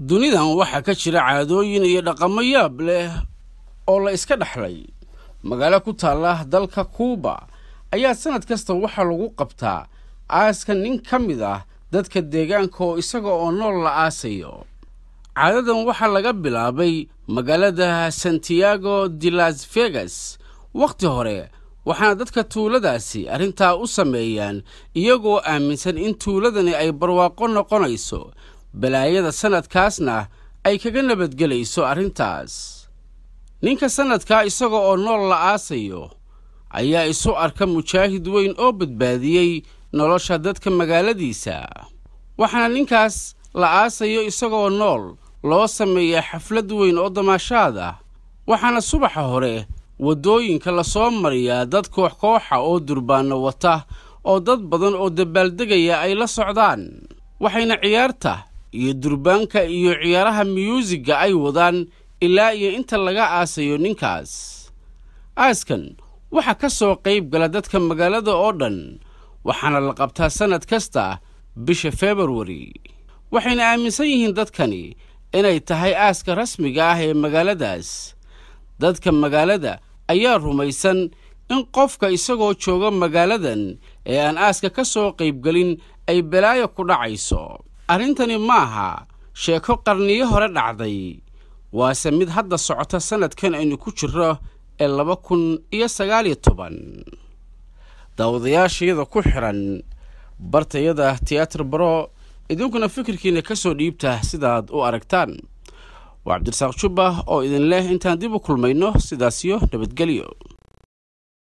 dunidan waxa ka jira caadooyin iyo dhaqamo yaab leh oo la iska dhaxlay. magaalo ku taala dalka Cuba ayaa sanad kasta waxa lagu qabtaa aaska nin kamid ah dadka deegaanka oo isaga oo nool la aasayo. caadadan waxa laga bilaabay magaalada Santiago de Las Vegas waqti hore, waxaana dadka tuuladaasi arrintaa u sameeyaan iyagoo aaminsan in tuuladani ay barwaaqo noqonayso, balaayada sanadkaasna ay kaga nabadgelayso arrintaas. ninka sanadka isaga oo nool la aasayo ayaa isu arka mujaahid weyn oo badbaadiyay nolosha dadka magaaladiisa. waxaana ninkaas la aasayo isaga oo nool loo sameeyaa xaflad weyn oo damaashaad ah, waxaana subaxa hore wadooyinka la soo mariyaa dad koox-kooxa oo durbaano wata oo dad badan oo dabaaldegaya ay la socdaan, waxayna ciyaarta iyo durbaanka iyo ciyaaraha musiga ay wadaan ilaa iyo inta laga aasayo ninkaas. aaskan waxa ka soo qayb gala dadka magaalada oo dhan, waxaana la qabtaa sanad kasta bisha February. waxayna aaminsan yihiin dadkani inay tahay aaska rasmiga ah ee magaaladaas. dadka magaalada ayaa rumaysan in qofka isagoo jooga magaaladan ee aan aaska ka soo qaybgelin ay balaayo ku dhacayso. arrintani maaha sheeko qarniyo hore dhacday, waase mid hadda socota sanadkan aynu ku jirro ee 2019. daawadayaashayada ku xiran bartayada Theatre Bro, idinkuna fikirkiina ka soo dhiibta sidaad u aragtaan. waa Cabdirasaaq Juba oo idin leh intaan dib u kulmayno sidaas iyo nabadgelyo.